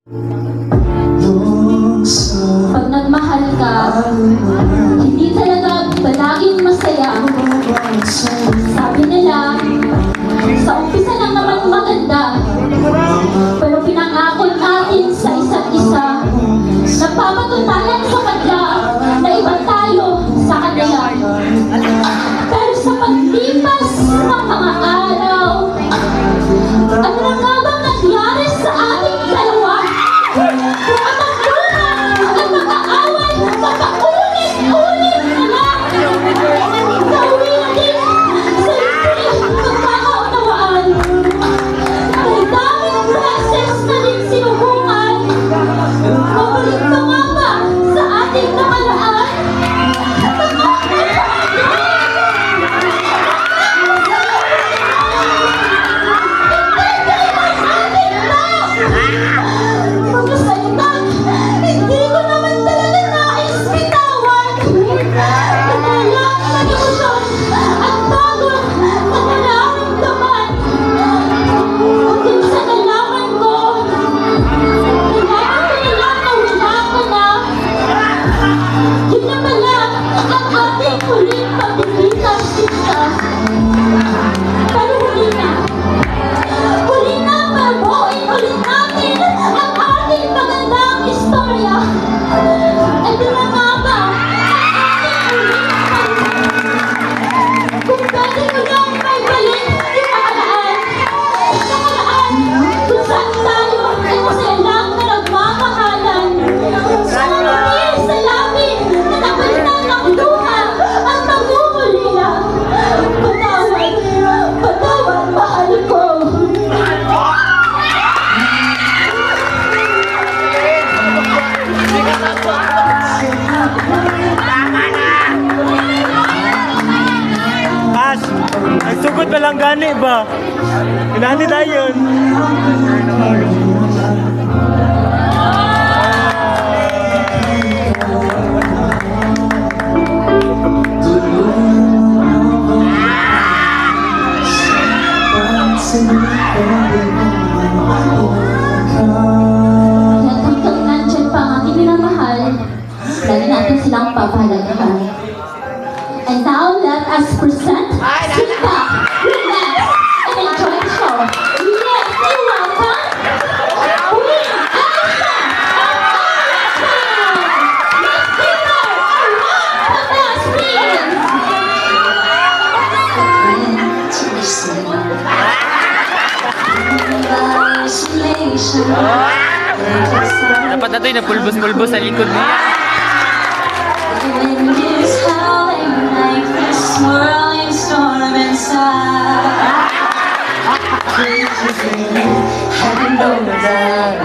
Pag nagmahal ka, hindi talaga palaging masaya. Sabi nila, sa umpisa lang naman maganda, pero pinangako natin sa isa't isa, nagpapatunayan sa kanila na iba tayo sa kanila. Pero sa paglipas ng mga araw, ano na nga bang nangyari sa ating dalawa? At ang luha at mag-aaway, magpaulit-ulit na lang. Nauwi na din sa hindi magkakaunawaan. Ang daming beses na din sinubukan. Mabalik ka nga ba sa ating nakalaan? Mga salita, hindi ko naman talaga nais bitawan. Naglalang na emosyon at bago na nararamdaman. Hanggang sa nalaman ko, nalaman ko na wala ka na. Yun na pala ang ating huling pagkikita-kita. Pero huli na. Huli na, mabuuin ulit natin ang ating magandang istorya. Ito na nga ba ang ating ulit pagkikita? Kung pwede ko nang may balik yung nakaraan. Nakaraan kung saan tayo ay masaya lang na nagmamahalan. Ang ngiti sa labi na napalitan ng luha ang magugulila. Patawad, patawad, mahal ko. Ash, nagsugod na lang gani ba? Inani na yun. Kaya hanggang nandyan pa ang ating minamahal, lagi natin silang papahalagahan. And now, let us present, sit back, relax, and enjoy the show. Yes, you welcome, Queen Elsa and Miss Peter, around the dance, please. Dapat na ito yung napulbos-pulbos sa likod niya. Wind is howling like this swirling storm inside. Heaven knows that